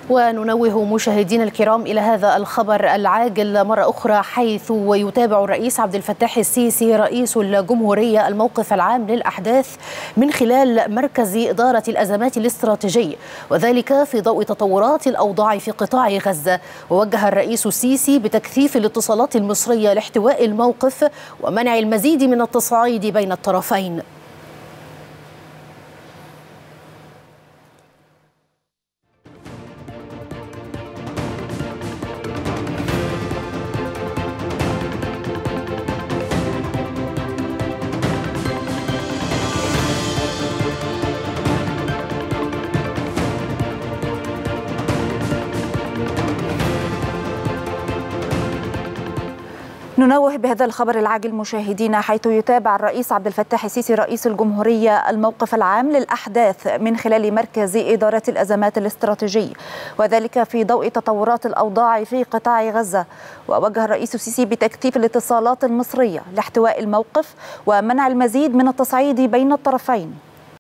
وننوه مشاهدينا الكرام إلى هذا الخبر العاجل مرة أخرى، حيث يتابع الرئيس عبد الفتاح السيسي رئيس الجمهورية الموقف العام للأحداث من خلال مركز إدارة الأزمات الاستراتيجي، وذلك في ضوء تطورات الأوضاع في قطاع غزة. ووجه الرئيس السيسي بتكثيف الاتصالات المصرية لاحتواء الموقف ومنع المزيد من التصعيد بين الطرفين. ننوه بهذا الخبر العاجل مشاهدينا، حيث يتابع الرئيس عبد الفتاح السيسي رئيس الجمهورية الموقف العام للأحداث من خلال مركز إدارة الأزمات الاستراتيجي، وذلك في ضوء تطورات الأوضاع في قطاع غزة. ووجه الرئيس السيسي بتكثيف الاتصالات المصرية لاحتواء الموقف ومنع المزيد من التصعيد بين الطرفين.